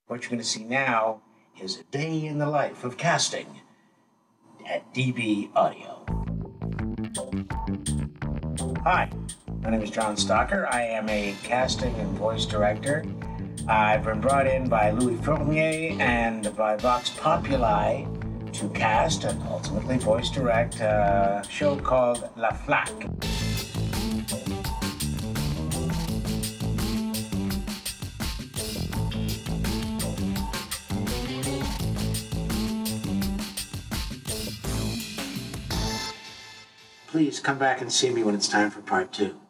What you're going to see now is a day in the life of casting at DB Audio. Hi, my name is John Stocker. I am a casting and voice director. I've been brought in by Fournier and by Vox Populi to cast and ultimately voice direct a show called Laflaque. Please come back and see me when it's time for part 2.